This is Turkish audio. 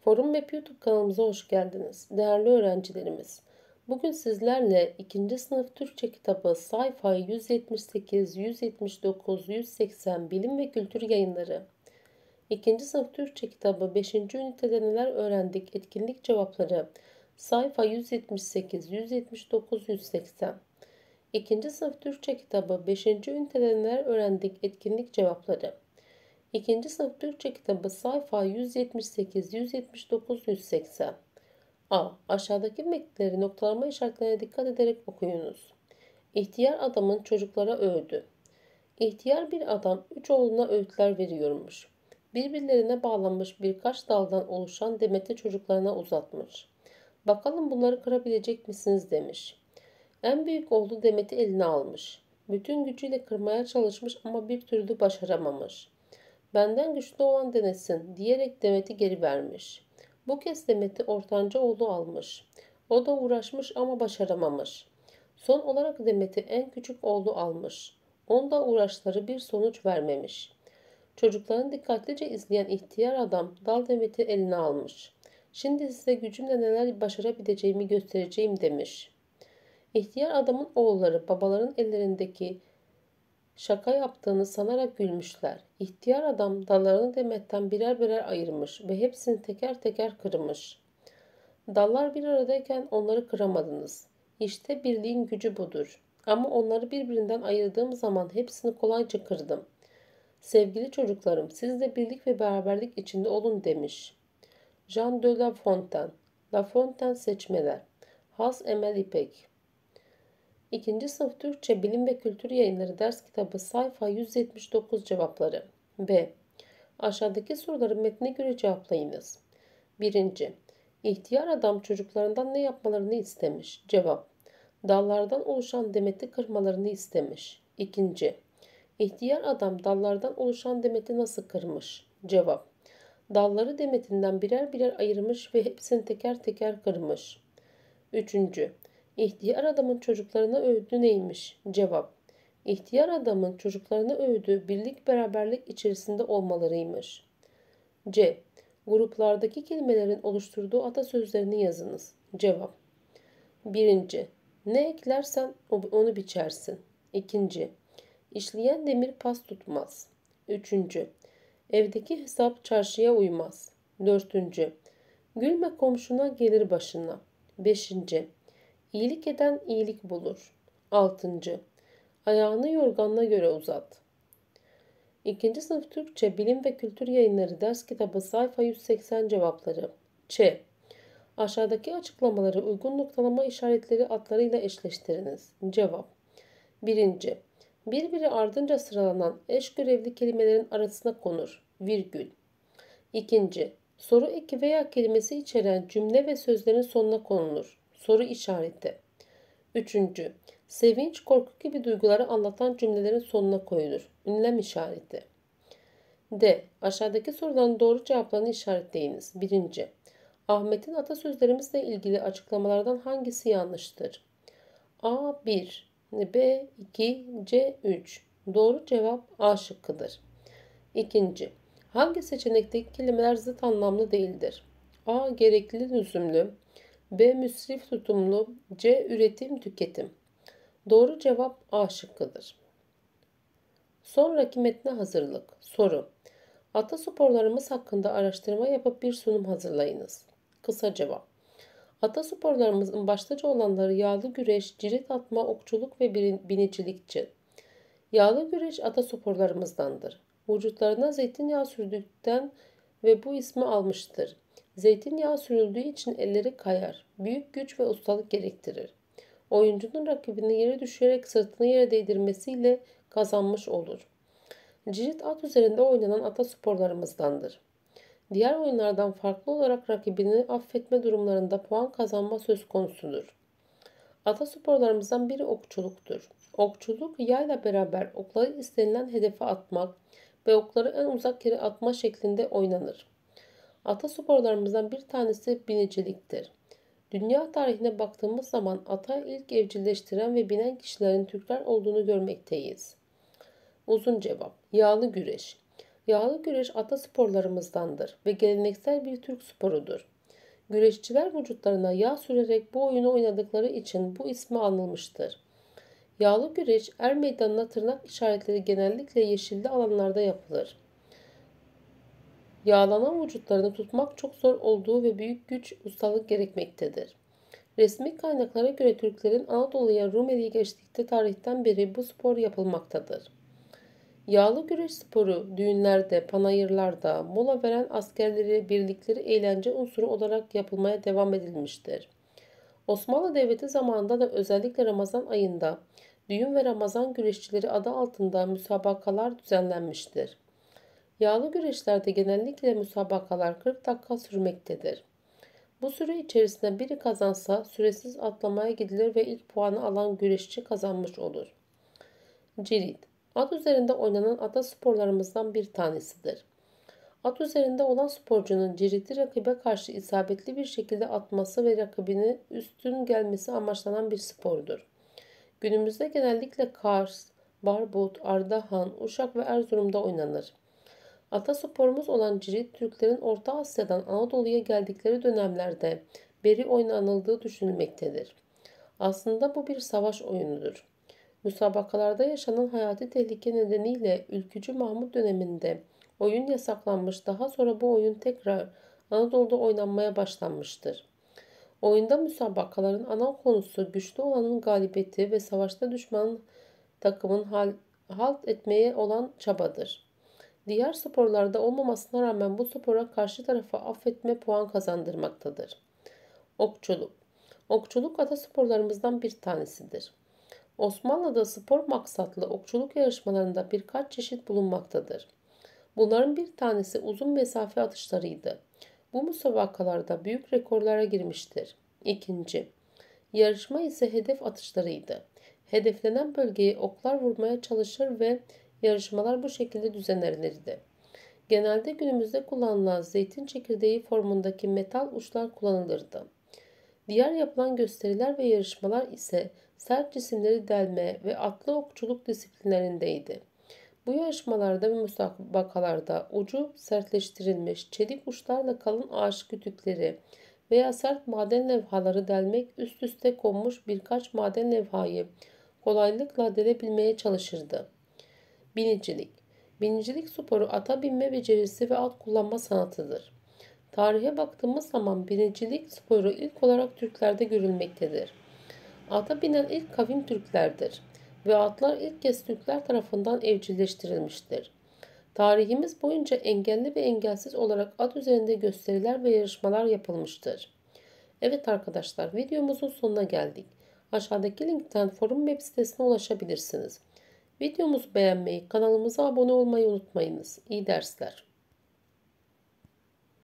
Forum Web YouTube kanalımıza hoş geldiniz. Değerli öğrencilerimiz, bugün sizlerle 2. sınıf Türkçe kitabı sayfa 178, 179, 180 Bilim ve Kültür Yayınları 2. sınıf Türkçe kitabı 5. ünitede neler öğrendik etkinlik cevapları sayfa 178, 179, 180 2. sınıf Türkçe kitabı 5. ünitede neler öğrendik etkinlik cevapları 2. sınıf Türkçe kitabı sayfa 178, 179, 180. A. Aşağıdaki metnleri noktalama işaretlerine dikkat ederek okuyunuz. İhtiyar adamın çocuklara öğüdü. İhtiyar bir adam 3 oğluna öğütler veriyormuş. Birbirlerine bağlanmış birkaç daldan oluşan demeti çocuklarına uzatmış. Bakalım bunları kırabilecek misiniz demiş. En büyük oğlu demeti eline almış. Bütün gücüyle kırmaya çalışmış ama bir türlü başaramamış. Benden güçlü olan denesin diyerek demeti geri vermiş. Bu kez demeti ortanca oğlu almış. O da uğraşmış ama başaramamış. Son olarak demeti en küçük oğlu almış. Onda uğraşları bir sonuç vermemiş. Çocukların dikkatlice izleyen ihtiyar adam dal demeti eline almış. Şimdi size gücümle neler başarabileceğimi göstereceğim demiş. İhtiyar adamın oğulları babaların ellerindeki şaka yaptığını sanarak gülmüşler. İhtiyar adam dallarını demetten birer birer ayırmış ve hepsini teker teker kırmış. Dallar bir aradayken onları kıramadınız. İşte birliğin gücü budur. Ama onları birbirinden ayırdığım zaman hepsini kolayca kırdım. Sevgili çocuklarım, siz de birlik ve beraberlik içinde olun demiş. Jean de La Fontaine. La Fontaine seçmeler. Has Emel İpek. 2. sınıf Türkçe Bilim ve Kültür Yayınları ders kitabı sayfa 179 cevapları. B. Aşağıdaki soruları metne göre cevaplayınız. 1. İhtiyar adam çocuklarından ne yapmalarını istemiş? Cevap. Dallardan oluşan demeti kırmalarını istemiş. 2. İhtiyar adam dallardan oluşan demeti nasıl kırmış? Cevap. Dalları demetinden birer birer ayırmış ve hepsini teker teker kırmış. 3. İhtiyar adamın çocuklarına öğüdü neymiş? Cevap. İhtiyar adamın çocuklarına öğüdü birlik beraberlik içerisinde olmalarıymış. C. Gruplardaki kelimelerin oluşturduğu atasözlerini yazınız. Cevap. 1. Ne eklersen onu biçersin. 2. İşleyen demir pas tutmaz. 3. Evdeki hesap çarşıya uymaz. 4. Gülme komşuna gelir başına. 5. İyilik eden iyilik bulur. 6. Ayağını yorganına göre uzat. 2. sınıf Türkçe Bilim ve Kültür Yayınları ders kitabı sayfa 180 cevapları. Ç. Aşağıdaki açıklamaları uygun noktalama işaretleri adlarıyla eşleştiriniz. Cevap. 1. Birbiri ardınca sıralanan eş görevli kelimelerin arasına konur. Virgül. 2. Soru eki veya kelimesi içeren cümle ve sözlerin sonuna konulur. Soru işareti. 3. Sevinç, korku gibi duyguları anlatan cümlelerin sonuna koyulur. Ünlem işareti. D. Aşağıdaki soruların doğru cevaplarını işaretleyiniz. 1. Ahmet'in atasözlerimizle ilgili açıklamalardan hangisi yanlıştır? A. 1 B. 2 C. 3 Doğru cevap A şıkkıdır. 2. Hangi seçenekteki kelimeler zıt anlamlı değildir? A. Gerekli lüzumlu B. Müsrif tutumlu C. Üretim tüketim Doğru cevap A şıkkıdır. Sonraki metne hazırlık. Soru. Atasporlarımız hakkında araştırma yapıp bir sunum hazırlayınız. Kısa cevap. Atasporlarımızın başlıca olanları yağlı güreş, cirit atma, okçuluk ve binicilikçi. Yağlı güreş atasporlarımızdandır. Vücutlarına zeytinyağı sürdükten ve bu ismi almıştır. Zeytinyağı sürüldüğü için elleri kayar. Büyük güç ve ustalık gerektirir. Oyuncunun rakibini yere düşürerek sırtını yere değdirmesiyle kazanmış olur. Cirit at üzerinde oynanan atasporlarımızdandır. Diğer oyunlardan farklı olarak rakibini affetme durumlarında puan kazanma söz konusudur. Atasporlarımızdan biri okçuluktur. Okçuluk yayla beraber okları istenilen hedefe atmak ve okları en uzak yere atma şeklinde oynanır. Atasporlarımızdan bir tanesi biniciliktir. Dünya tarihine baktığımız zaman ata ilk evcilleştiren ve binen kişilerin Türkler olduğunu görmekteyiz. Uzun cevap. Yağlı güreş. Yağlı güreş atasporlarımızdandır ve geleneksel bir Türk sporudur. Güreşçiler vücutlarına yağ sürerek bu oyunu oynadıkları için bu ismi alınmıştır. Yağlı güreş er meydanına tırnak işaretleri genellikle yeşilli alanlarda yapılır. Yağlanan vücutlarını tutmak çok zor olduğu ve büyük güç, ustalık gerekmektedir. Resmi kaynaklara göre Türklerin Anadolu'ya Rumeli geçtikte tarihten beri bu spor yapılmaktadır. Yağlı güreş sporu düğünlerde, panayırlarda, mola veren askerleri, birlikleri eğlence unsuru olarak yapılmaya devam edilmiştir. Osmanlı Devleti zamanında da özellikle Ramazan ayında düğün ve Ramazan güreşçileri adı altında müsabakalar düzenlenmiştir. Yağlı güreşlerde genellikle müsabakalar 40 dakika sürmektedir. Bu süre içerisinde biri kazansa süresiz atlamaya gidilir ve ilk puanı alan güreşçi kazanmış olur. Cirit, at üzerinde oynanan atasporlarımızdan bir tanesidir. At üzerinde olan sporcunun ciriti rakibe karşı isabetli bir şekilde atması ve rakibine üstün gelmesi amaçlanan bir spordur. Günümüzde genellikle Kars, Barbut, Ardahan, Uşak ve Erzurum'da oynanır. Atasporumuz olan cirit, Türklerin Orta Asya'dan Anadolu'ya geldikleri dönemlerde beri oynanıldığı düşünülmektedir. Aslında bu bir savaş oyunudur. Müsabakalarda yaşanan hayati tehlike nedeniyle Ülkücü Mahmut döneminde oyun yasaklanmış, daha sonra bu oyun tekrar Anadolu'da oynanmaya başlanmıştır. Oyunda müsabakaların ana konusu güçlü olanın galibiyeti ve savaşta düşman takımın halt etmeye olan çabadır. Diğer sporlarda olmamasına rağmen bu spora karşı tarafa affetme puan kazandırmaktadır. Okçuluk. Okçuluk atasporlarımızdan bir tanesidir. Osmanlı'da spor maksatlı okçuluk yarışmalarında birkaç çeşit bulunmaktadır. Bunların bir tanesi uzun mesafe atışlarıydı. Bu müsabakalarda büyük rekorlara girmiştir. İkinci, yarışma ise hedef atışlarıydı. Hedeflenen bölgeye oklar vurmaya çalışır ve yarışmalar bu şekilde düzenlenirdi. Genelde günümüzde kullanılan zeytin çekirdeği formundaki metal uçlar kullanılırdı. Diğer yapılan gösteriler ve yarışmalar ise sert cisimleri delme ve atlı okçuluk disiplinlerindeydi. Bu yarışmalarda ve müsabakalarda ucu sertleştirilmiş çelik uçlarla kalın ağaç kütükleri veya sert maden levhaları delmek, üst üste konmuş birkaç maden levhayı kolaylıkla delebilmeye çalışırdı. Binicilik. Binicilik sporu ata binme becerisi ve at kullanma sanatıdır. Tarihe baktığımız zaman binicilik sporu ilk olarak Türklerde görülmektedir. Ata binen ilk kavim Türklerdir ve atlar ilk kez Türkler tarafından evcilleştirilmiştir. Tarihimiz boyunca engelli ve engelsiz olarak at üzerinde gösteriler ve yarışmalar yapılmıştır. Evet arkadaşlar, videomuzun sonuna geldik. Aşağıdaki linkten forum web sitesine ulaşabilirsiniz. Videomuzu beğenmeyi, kanalımıza abone olmayı unutmayınız. İyi dersler.